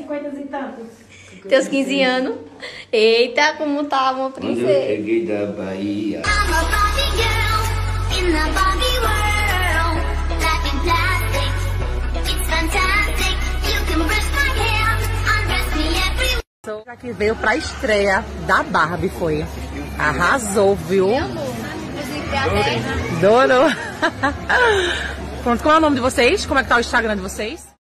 50 e tantos? Teus 15 anos. Eita, como tá uma princesa. Quando eu cheguei da Bahia. Já que veio pra estreia da Barbie, foi. Arrasou, viu? Meu amor, inclusive até... Adorou. Pronto, qual é o nome de vocês? Como é que tá o Instagram de vocês?